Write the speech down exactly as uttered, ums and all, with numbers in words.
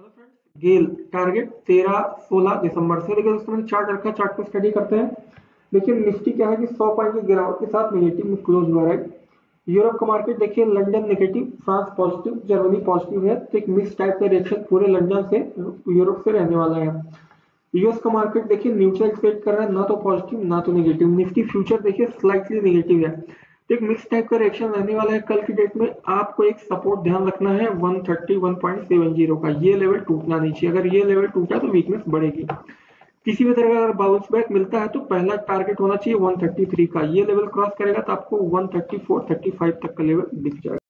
Hello friends, गेल target तेरह सोलह दिसंबर से। देखिए दोस्तों, मैंने चार्ट रखा, चार्ट को स्टडी करते हैं। देखिए निफ्टी क्या है कि सौ पॉइंट की गिरावट के साथ नेगेटिव में क्लोज हुआ है। यूरोप का मार्केट देखिए, London negative, France positive, Germany positive है। तो एक मिक्स टाइप का रिएक्शन पूरे लंदन से, यूरोप से रहने वाला है। यूएस का मार्केट देखिए न्यूट्रल ट्रेड कर रहा है, ना तो पॉजिटिव ना तो नेगेटिव। निफ्टी फ्यूचर देखिए स्लाइटली नेगेटिव है। तो एक मिक्स टाइप का रिएक्शन रहने वाला है। कल की डेट में आपको एक सपोर्ट ध्यान रखना है एक सौ इकतीस पॉइंट सात शून्य का। ये लेवल टूटना नहीं चाहिए। अगर ये लेवल टूटा तो वीकनेस बढ़ेगी। किसी भी तरह का अगर बाउंस बैक मिलता है तो पहला टारगेट होना चाहिए एक सौ तैंतीस का। ये लेवल क्रॉस करेगा तो आपको एक सौ चौंतीस, पैंतीस तक का लेवल दिख जाएगा।